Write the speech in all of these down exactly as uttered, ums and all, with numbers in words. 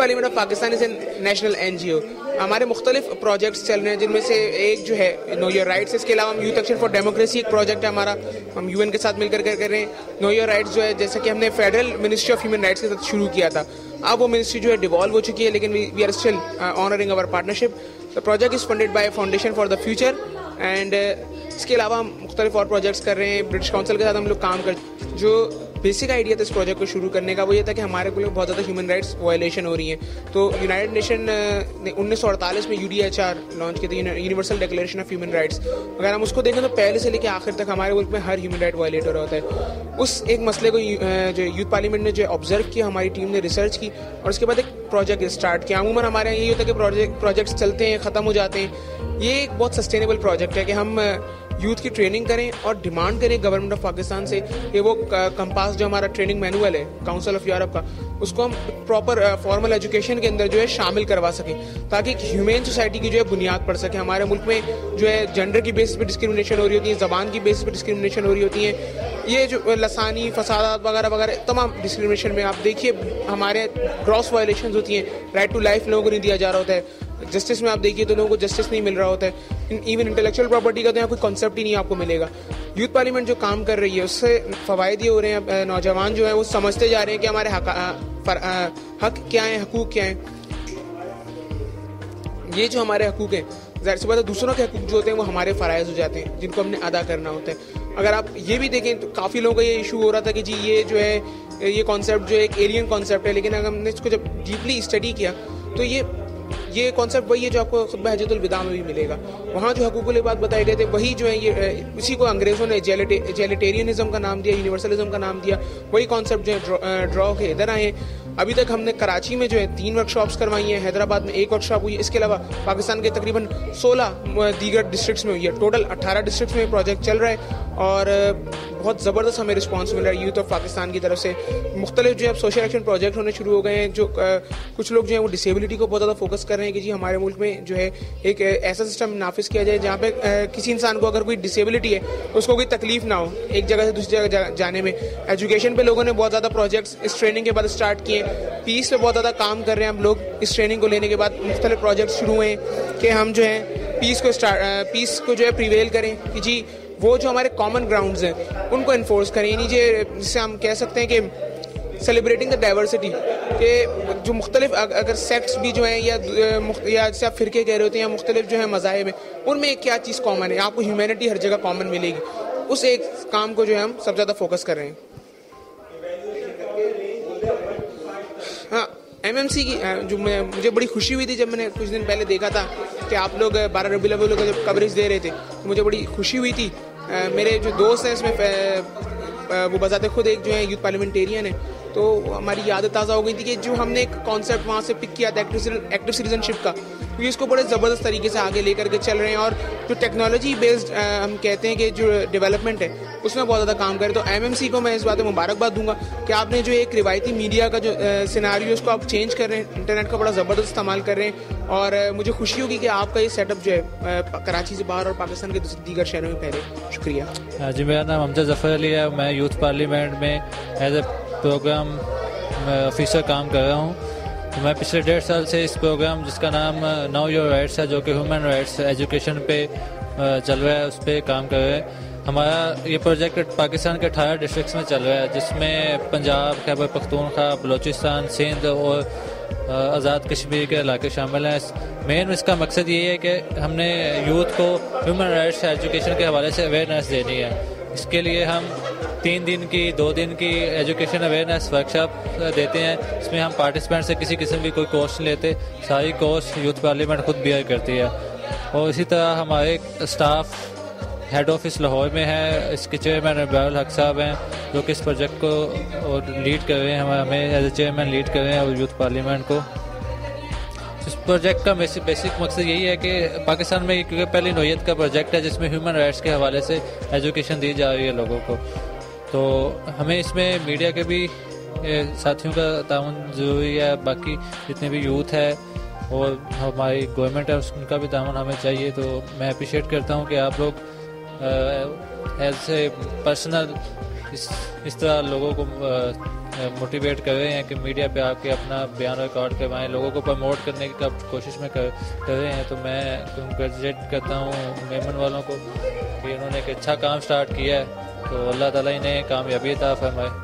Parliament of Pakistan is an national N G O. हमारे मुख्तलिफ projects चल रहे हैं, जिनमें से एक जो है नो योर राइट्स। इसके अलावा हम यूथ एक्शन फॉर डेमोक्रेसी एक प्रोजेक्ट है हमारा, हम यूएन के साथ मिलकर कर रहे हैं। नो योर राइट्स जो है, जैसा कि हमने federal ministry of human rights के साथ शुरू किया था, अब वो मिनिस्ट्री जो है डिवॉल्व हो चुकी है, लेकिन we are still honoring our partnership. The project is funded by foundation for the future and इसके अलावा हम मुख्तलिफ और प्रोजेक्ट्स कर रहे हैं। ब्रिटिश काउंसिल के साथ हम लोग काम कर, जो बेसिक आइडिया था इस प्रोजेक्ट को शुरू करने का वो ये था कि हमारे को बहुत ज़्यादा ह्यूमन राइट्स वायलेशन हो रही हैं। तो यूनाइटेड नेशन ने उन्नीस सौ अड़तालीस में U D H R launch किया था, universal declaration of human rights. अगर हम उसको देखें तो पहले से लेकर आखिर तक हमारे मुल्क में हर ह्यूमन राइट वायलेट हो रहा होता है। उस एक मसले को जो यूथ पार्लियामेंट ने जो ऑब्जर्व किया, हमारी टीम ने रिसर्च की और उसके बाद एक प्रोजेक्ट स्टार्ट किया। अमूमन हमारे यहाँ यही होता है कि प्रोजेक्ट प्रोजेक्ट्स चलते हैं, ख़त्म हो जाते हैं। ये एक बहुत सस्टेनेबल प्रोजेक्ट है कि हम यूथ की ट्रेनिंग करें और डिमांड करें गवर्नमेंट ऑफ पाकिस्तान से कि वो कंपास जो हमारा ट्रेनिंग मैनुअल है काउंसिल ऑफ यूरोप का, उसको हम प्रॉपर फॉर्मल एजुकेशन के अंदर जो है शामिल करवा सकें, ताकि ह्यूमन सोसाइटी की जो है बुनियाद पड़ सके। हमारे मुल्क में जो है जेंडर की बेसिस पे डिस्क्रिमिनेशन हो रही होती है, ज़बान की बेसिस पे डिस्क्रिमिनेशन हो रही होती है, ये जो लसानी फसादात वगैरह वगैरह तमाम डिस्क्रिमिनेशन में आप देखिए हमारे ग्रॉस वायलेशन होती हैं। राइट टू लाइफ लोगों को नहीं दिया जा रहा होता है, जस्टिस में आप देखिए तो लोगों को जस्टिस नहीं मिल रहा होता है, इवन इंटेलेक्चुअल प्रॉपर्टी का तो यहाँ कोई कॉन्सेप्ट ही नहीं आपको मिलेगा। यूथ पार्लियामेंट जो काम कर रही है उससे फ़वायद ये हो रहे हैं, नौजवान जो है वो समझते जा रहे हैं कि हमारे हक, फर, हक क्या हैं, हकूक़ क्या हैं। ये जो हमारे हकूक़ हैं, ज़ाहिर सी बात है दूसरों के हकूक़ जो होते हैं वो हमारे फ़राइज़ हो जाते हैं, जिनको हमने अदा करना होता है। अगर आप ये भी देखें तो काफ़ी लोगों का ये इशू हो रहा था कि जी ये जो है ये कॉन्सेप्ट जो है एक एलियन कॉन्सेप्ट है, लेकिन अगर हमने इसको जब डीपली स्टडी किया तो ये ये कॉन्सेप्ट वही है जो आपको खुतबा हज्जतुल विदा में भी मिलेगा। वहाँ जो हकूक़ुल इबाद बताए गए थे वही जो है ये इसी को अंग्रेज़ों ने इजैलिटेरियनिज्म का नाम दिया, यूनिवर्सलिज्म का नाम दिया। वही कॉन्सेप्ट जो है ड्रॉ के इधर आए हैं। अभी तक हमने कराची में जो है तीन वर्कशॉप्स करवाई हैं, हैदराबाद में एक वर्कशॉप हुई है, इसके अलावा पाकिस्तान के तकरीबन सोलह दीगर डिस्ट्रिक्ट्स में हुई है। टोटल अट्ठारह डिस्ट्रिक्ट्स में प्रोजेक्ट चल रहा है और बहुत ज़बरदस्त हमें रिस्पॉन्स मिल रहा है यूथ ऑफ पाकिस्तान की तरफ से। मुख्तलिफ जो है सोशल एक्शन प्रोजेक्ट होने शुरू हो गए हैं। जो आ, कुछ लोग जो है वो डिसेबिलिटी को बहुत ज़्यादा फोकस कर रहे हैं कि जी हमारे मुल्क में जो है एक ऐसा सिस्टम नाफिज किया जाए जहाँ पे आ, किसी इंसान को अगर कोई डिसेबिलिटी है उसको कोई तकलीफ ना हो एक जगह से दूसरी जगह जा, जाने में। एजुकेशन पे लोगों ने बहुत ज़्यादा प्रोजेक्ट्स इस ट्रेनिंग के बाद स्टार्ट किए। पीस पे बहुत ज़्यादा काम कर रहे हैं हम लोग। इस ट्रेनिंग को लेने के बाद मुख्तलिफ प्रोजेक्ट शुरू हुए कि हम जो है पीस को स्टार्ट पीस को जो है प्रिवेल करें कि जी वो जो हमारे कॉमन ग्राउंड्स हैं उनको इन्फोर्स करें। यानी जिससे हम कह सकते हैं कि सेलिब्रेटिंग द डाइवर्सिटी के जो मुख्तलिफ अगर सेक्ट्स भी जो हैं या या जैसे आप फ़िरके कह रहे होते हैं या मुख्तलिफ जो है मज़ाहिब हैं, उनमें एक क्या चीज़ कॉमन है, आपको ह्यूमैनिटी हर जगह कॉमन मिलेगी। उस एक काम को जो है हम सब ज़्यादा फोकस कर रहे हैं। हाँ, एम एम सी की जो मैं मुझे बड़ी खुशी हुई थी जब मैंने कुछ दिन पहले देखा था कि आप लोग बारह रबीउल अव्वल का जब कवरेज दे रहे थे तो मुझे बड़ी खुशी हुई थी। आ, मेरे जो दोस्त हैं इसमें वो बजाते खुद एक जो है यूथ पार्लियामेंटेरियन है, तो हमारी याद ताज़ा हो गई थी कि जो हमने एक कॉन्सेप्ट वहाँ से पिक किया था एक्टिव सिटीजनशिप का, क्योंकि इसको बड़े ज़बरदस्त तरीके से आगे लेकर के चल रहे हैं। और जो टेक्नोलॉजी बेस्ड हम कहते हैं कि जो डेवलपमेंट है उसमें बहुत ज़्यादा काम करें। तो एम एम सी को मैं इस बात में मुबारकबाद दूंगा कि आपने जो एक रिवायती मीडिया का जो सिनारियो उसको आप चेंज कर रहे हैं, इंटरनेट का बड़ा ज़बरदस्त इस्तेमाल कर रहे हैं। और मुझे खुशी होगी कि आपका ये सेटअप जो है कराची से बाहर और पाकिस्तान के दीगर शहरों में फैले। शुक्रिया जी। मेरा नाम अमजद ज़फ़र अली है। मैं यूथ पार्लियामेंट में एज ए प्रोग्राम ऑफिसर काम कर रहा हूँ। तो मैं पिछले डेढ़ साल से इस प्रोग्राम जिसका नाम नो योर राइट्स है, जो कि ह्यूमन राइट्स एजुकेशन पे चल रहा है, उस पर काम कर रहे हैं। हमारा ये प्रोजेक्ट पाकिस्तान के अठारह डिस्ट्रिक्ट्स में चल रहा है, जिसमें पंजाब, खैबर पख्तूनख्वा, बलूचिस्तान, सिंध और आज़ाद कश्मीर के इलाके शामिल हैं। मेन इसका मकसद ये है कि हमने यूथ को ह्यूमन राइट्स एजुकेशन के हवाले से अवेयरनेस देनी है। इसके लिए हम तीन दिन की दो दिन की एजुकेशन अवेयरनेस वर्कशॉप देते हैं। इसमें हम पार्टिसिपेंट से किसी किस्म की कोई कॉस्ट नहीं लेते, सारी कॉस्ट यूथ पार्लियामेंट खुद बियर करती है। और इसी तरह हमारे स्टाफ हेड ऑफिस लाहौर में है, इसके चेयरमैन रबाउल हक साहब हैं जो कि इस प्रोजेक्ट को और लीड कर रहे हैं, हमें एज ए चेयरमैन लीड कर रहे हैं और यूथ पार्लियामेंट को। इस प्रोजेक्ट का बेसिक बेसिक मकसद यही है कि पाकिस्तान में क्योंकि पहली नौयत का प्रोजेक्ट है जिसमें ह्यूमन राइट्स के हवाले से एजुकेशन दी जा रही है लोगों को, तो हमें इसमें मीडिया के भी साथियों का ताउन ज़रूरी है, बाकी जितने भी यूथ है और हमारी गवर्नमेंट है उनका भी ताउन हमें चाहिए। तो मैं अप्रिशिएट करता हूँ कि आप लोग एज ए पर्सनल इस इस तरह लोगों को मोटिवेट कर रहे हैं कि मीडिया पे आके अपना बयान रिकॉर्ड करवाएं, लोगों को प्रमोट करने की कोशिश में कर, कर रहे हैं। तो मैं कंग्रेचुलेट करता हूँ मेमन वालों को कि उन्होंने एक अच्छा काम स्टार्ट किया है। तो अल्लाह ताला इन्हें कामयाबी अता फरमाए।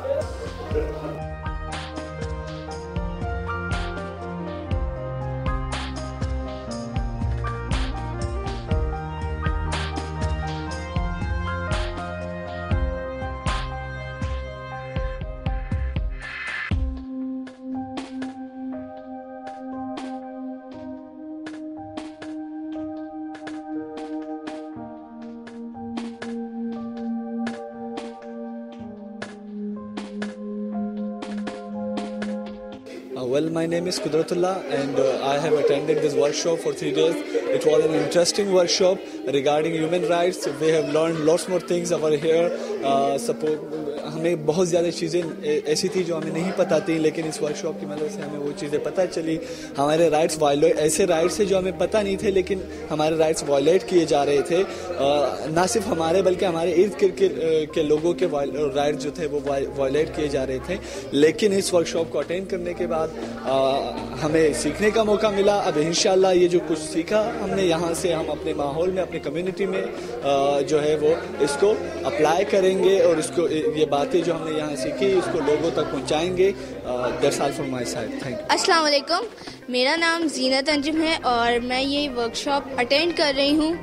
Uh, well, my name is Qudratullah and uh, I have attended this workshop for three days. It was an interesting workshop regarding human rights. We have learned lots more things over here. Uh, support, हमें बहुत ज़्यादा चीज़ें ऐसी थी जो हमें नहीं पता थी, लेकिन इस वर्कशॉप की मदद से हमें वो चीज़ें पता चली। हमारे राइट्स वायलेट, ऐसे राइट्स हैं जो हमें पता नहीं थे लेकिन हमारे राइट्स वायलेट किए जा रहे थे। uh, ना सिर्फ हमारे बल्कि हमारे इर्द गिर्द के, के लोगों के राइट्स जो थे वो वायलेट किए जा रहे थे। लेकिन इस वर्कशॉप को अटेंड करने के बाद आ, हमें सीखने का मौका मिला। अब इंशाल्लाह ये जो कुछ सीखा हमने यहाँ से हम अपने माहौल में, अपने कम्युनिटी में आ, जो है वो इसको अप्लाई करेंगे और इसको ये बातें जो हमने यहाँ सीखी इसको लोगों तक पहुँचाएंगे। That's all from my side, thank you. अस्सलाम वालेकुम, मेरा नाम जीनत अंजुम है और मैं ये वर्कशॉप अटेंड कर रही हूँ।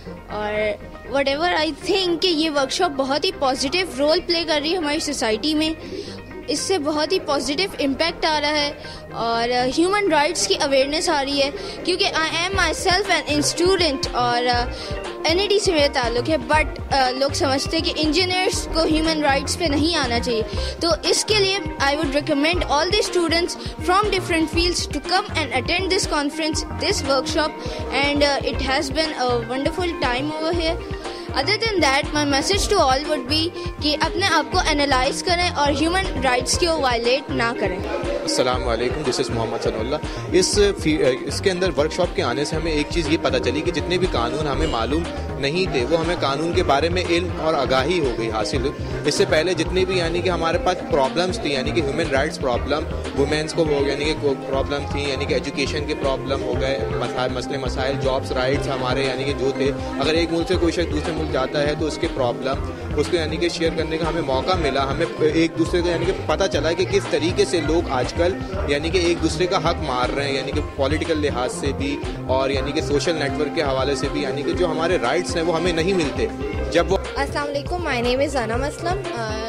और वट एवर आई थिंक कि ये वर्कशॉप बहुत ही पॉजिटिव रोल प्ले कर रही है हमारी सोसाइटी में। इससे बहुत ही पॉजिटिव इम्पैक्ट आ रहा है और ह्यूमन uh, राइट्स की अवेयरनेस आ रही है, क्योंकि I am myself an student और एन ई डी से मेरा ताल्लुक़ है। बट uh, लोग समझते हैं कि इंजीनियर्स को ह्यूमन राइट्स पे नहीं आना चाहिए। तो इसके लिए I would recommend all the students from different fields to come and attend this conference, this workshop, and it has been a wonderful time over here. Other than that my message to all would be कि अपने आप को analyse करें और human rights को violet ना करें। अस्सलाम वालेकुम, दिस इज़ मोहम्मद सनाउल्लाह। इस इसके अंदर वर्कशॉप के आने से हमें एक चीज़ ये पता चली कि जितने भी कानून हमें मालूम नहीं थे वो हमें कानून के बारे में इल्म और आगाही हो गई हासिल। इससे पहले जितने भी यानी कि हमारे पास प्रॉब्लम्स थी, यानी कि ह्यूमन राइट्स प्रॉब्लम, वुमेंस को वो यानी कि प्रॉब्लम थी, यानी कि एजुकेशन के प्रॉब्लम हो गए, मसले मसाइल, जॉब्स राइट्स हमारे यानी कि जो थे, अगर एक मुल्क से कोई शख्स दूसरे मुल्क जाता है तो उसके प्रॉब्लम उसको यानी कि शेयर करने का हमें मौका मिला। हमें एक दूसरे को यानी कि पता चला कि किस तरीके से लोग आजकल यानी कि एक दूसरे का हक मार रहे हैं, यानी कि पॉलिटिकल लिहाज से भी और यानी कि सोशल नेटवर्क के हवाले से भी, यानी कि जो हमारे राइट्स हैं वो हमें नहीं मिलते जब वो। अस्सलाम वालेकुम, my name is Anam Aslam,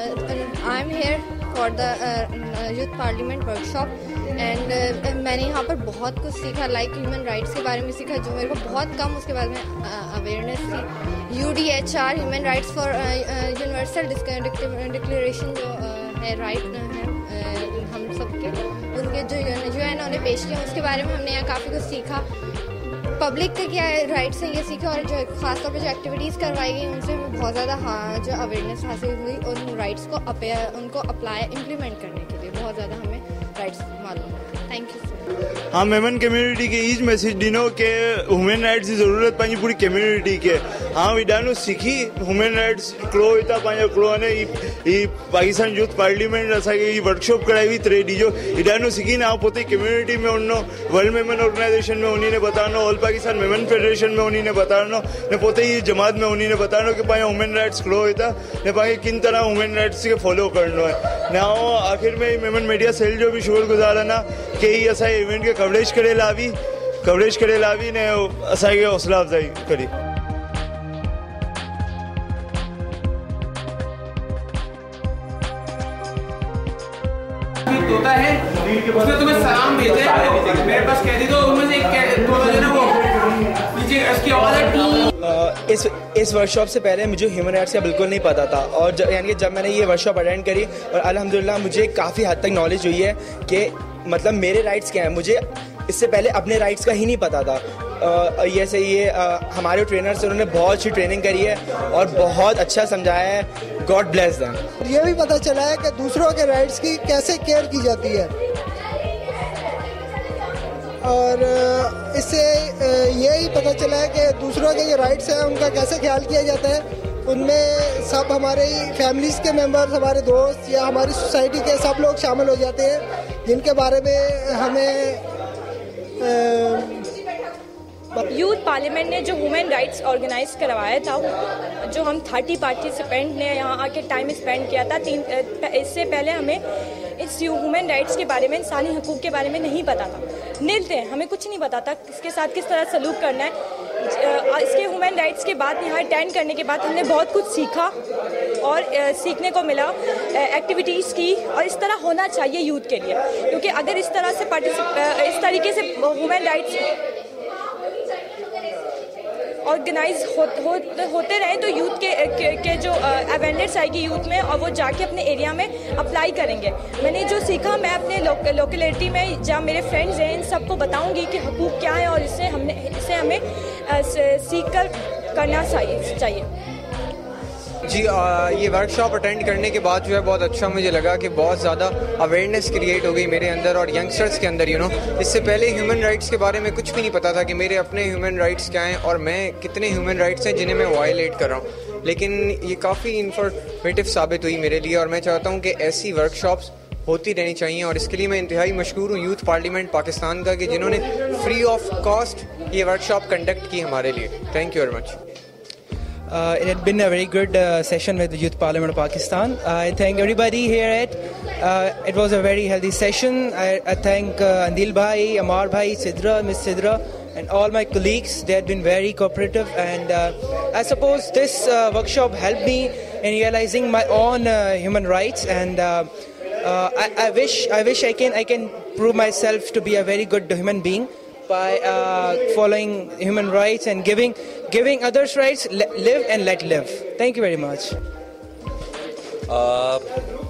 I am here for the youth parliament workshop and मैंने यहाँ पर बहुत कुछ सीखा, लाइक ह्यूमन राइट्स के बारे में सीखा जो मेरे को बहुत कम उसके बारे में अवेयरनेस थी। U D H R, human rights for universal declaration जो है राइट है हम सबके, उनके जो यू एन उन्हें पेश किया उसके बारे में हमने यहाँ काफ़ी कुछ सीखा। पब्लिक के क्या राइट्स हैं ये सीखा और जो खासतौर पे जो एक्टिविटीज़ करवाई गई उनसे बहुत ज़्यादा हाँ जो अवेयरनेस हासिल हुई और उन राइट्स को उनको अप्लाई इम्प्लीमेंट करने के लिए बहुत ज़्यादा हमें राइट्स मालूम है। Thank you. हाँ, मेमन कम्युनिटी के इस मैसेज दिनों के ह्यूमन राइट्स की ज़रूरत पंहिंजी पूरी कम्युनिटी के। हाँ विडानो सीखी ह्यूमन राइट्स क्लो इता पंहिंजो क्लो ने ई पाकिस्तान यूथ पार्लियामेंट असांखे ई वर्कशॉप कराई हुई टे ॾींहं जो इडानो सीखी ना पोते कम्युनिटी में उन्नो वर्ल्ड मेमन ऑर्गेनाइजेशन में उन्हीं ने बतानो, ऑल पाकिस्तान मेमन फेडरेशन में उन्हीं ने बतानो ने पोते ही जमात में उन्हीं ने बतानो कि पंहिंजो ह्यूमन राइट्स क्लो इता ने पंहिंजे किन तरह ह्यूमन राइट्स के फॉलो करनो है ना। आखिर में मेमन मीडिया सेल जो भी शुक्रगुज़ार है ना कि ही असांजे इवेंट के कवरेज करे लावी कवरेज करे लावी ने असांखे हौसला अफ़ज़ाई करी। तोता है उसने तुम्हें सलाम भेजा है, मेरे पास कह दी तो उनमें से एक तोता जो ना वो नीचे उसकी आवाज़ टी। इस इस वर्कशॉप से पहले मुझे ह्यूमन राइट्स का बिल्कुल नहीं पता था और जब यानी कि जब मैंने ये वर्कशॉप अटेंड करी और अल्हम्दुलिल्लाह मुझे काफ़ी हद तक नॉलेज हुई है कि मतलब मेरे राइट्स क्या हैं। मुझे इससे पहले अपने राइट्स का ही नहीं पता था। ये से ये आ, हमारे ट्रेनर्स उन्होंने बहुत अच्छी ट्रेनिंग करी है और बहुत अच्छा समझाया है। God bless them. ये भी पता चला है कि दूसरों के राइट्स की कैसे केयर की जाती है और इससे ये ही पता चला है कि दूसरों के जो राइट्स हैं उनका कैसे ख्याल किया जाता है उनमें सब हमारे फैमिलीज़ के मेंबर्स, हमारे दोस्त या हमारी सोसाइटी के सब लोग शामिल हो जाते हैं, जिनके बारे में हमें यूथ पार्लियामेंट ने जो वुमेन राइट्स ऑर्गेनाइज करवाया था, जो हम थर्टी पार्टिसिपेंट ने यहाँ आके टाइम स्पेंड किया था, तीन इससे पहले हमें इस ह्यूमन राइट्स के बारे में, इंसानी हकूक़ के बारे में नहीं पता था, नील थे, हमें कुछ नहीं पता था किसके साथ किस तरह सलूक करना है। इसके ह्यूमन राइट्स के बाद यहाँ अटेंड करने के बाद हमने बहुत कुछ सीखा और सीखने को मिला, एक्टिविटीज़ की, और इस तरह होना चाहिए यूथ के लिए, क्योंकि अगर इस तरह से पार्टिसिप इस तरीके से ह्यूमन राइट्स ऑर्गेनाइज हो, हो, होते रहे तो यूथ के, के, के जो अवेयरनेस आएगी यूथ में, और वो जाके अपने एरिया में अप्लाई करेंगे। मैंने जो सीखा मैं अपने लोक, लोकेलिटी में जहाँ मेरे फ्रेंड्स हैं इन सबको बताऊंगी कि हकूक़ क्या है, और इससे हमने इससे हमें सीख कर करना चाहिए। जी आ, ये वर्कशॉप अटेंड करने के बाद जो है बहुत अच्छा मुझे लगा कि बहुत ज़्यादा अवेयरनेस क्रिएट हो गई मेरे अंदर और यंगस्टर्स के अंदर। यू नो इससे पहले ह्यूमन राइट्स के बारे में कुछ भी नहीं पता था कि मेरे अपने ह्यूमन राइट्स क्या हैं और मैं कितने ह्यूमन राइट्स हैं जिन्हें मैं वायलेट कर रहा हूँ। लेकिन ये काफ़ी इन्फॉर्मेटिव साबित हुई मेरे लिए, और मैं चाहता हूँ कि ऐसी वर्कशॉप्स होती रहनी चाहिए, और इसके लिए मैं इंतहाई मशकूर हूँ यूथ पार्लियामेंट पाकिस्तान का कि जिन्होंने फ्री ऑफ कॉस्ट ये वर्कशॉप कंडक्ट की हमारे लिए। Thank you very much. Uh, it had been a very good uh, session with the Youth Parliament of Pakistan. Uh, I thank everybody here at. Uh, it was a very healthy session. I, I thank uh, Andil Bhai, Amar Bhai, Sidra, Miss Sidra, and all my colleagues. They had been very cooperative, and uh, I suppose this uh, workshop helped me in realizing my own uh, human rights. And uh, uh, I, I wish, I wish I can, I can prove myself to be a very good human being by uh, following human rights and giving giving others rights. Live and let live. Thank you very much. uh,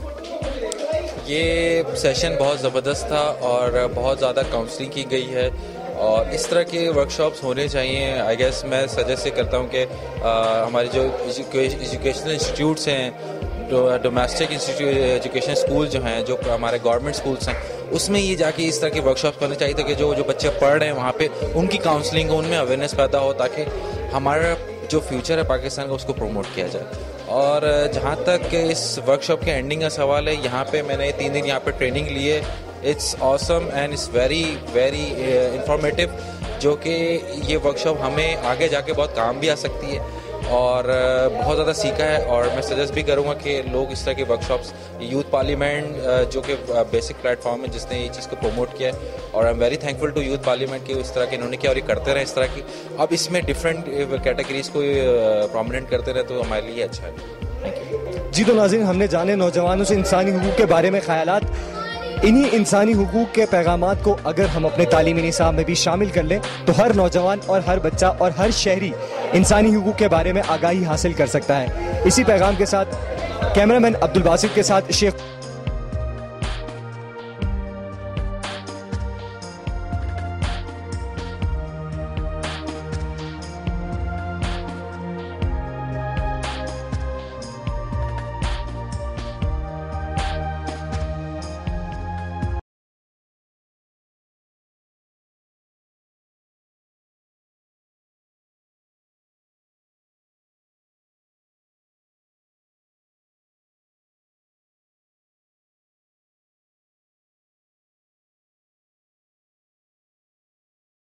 ये session बहुत ज़बरदस्त था और बहुत ज़्यादा counselling की गई है, और इस तरह के वर्कशॉप्स होने चाहिए। आई गेस मैं सजेस्ट करता हूँ कि हमारे जो एजुकेशनल इंस्टीट्यूट्स हैं, डोमेस्टिक इंस्टीट्यूट एजुकेशन स्कूल जो हैं, जो हमारे गवर्नमेंट स्कूल्स हैं, उसमें ये जाके इस तरह की वर्कशॉप्स करने चाहिए ताकि जो जो बच्चे पढ़ रहे हैं वहाँ पे उनकी काउंसलिंग हो, उनमें अवेयरनेस पैदा हो, ताकि हमारा जो फ्यूचर है पाकिस्तान का उसको प्रमोट किया जाए। और जहाँ तक इस वर्कशॉप के एंडिंग का सवाल है, यहाँ पे मैंने तीन दिन यहाँ पे ट्रेनिंग ली है। It's awesome and it's very very informative, जो कि ये वर्कशॉप हमें आगे जाके बहुत काम भी आ सकती है, और बहुत ज़्यादा सीखा है। और मैं सजेस्ट भी करूँगा कि लोग इस तरह के वर्कशॉप्स, यूथ पार्लियामेंट जो कि बेसिक प्लेटफॉर्म है जिसने ये चीज़ को प्रमोट किया है, और I am very thankful to youth parliament के इस तरह के इन्होंने किया, और ये करते रहे इस तरह की। अब इसमें डिफरेंट कैटेगरीज को प्रोमिनेंट करते रहे तो हमारे लिए अच्छा है। Thank you. जी तो नाज़रीन, हमने जाने नौजवानों से इंसानी हुकूक के बारे में ख्यालात। इन्हीं इंसानी हुकूक के पैगामात को अगर हम अपने तालीमी निसाब में भी शामिल कर लें तो हर नौजवान और हर बच्चा और हर शहरी इंसानी हुकूक के बारे में आगाही हासिल कर सकता है। इसी पैगाम के साथ कैमरामैन अब्दुल बासित के साथ शेख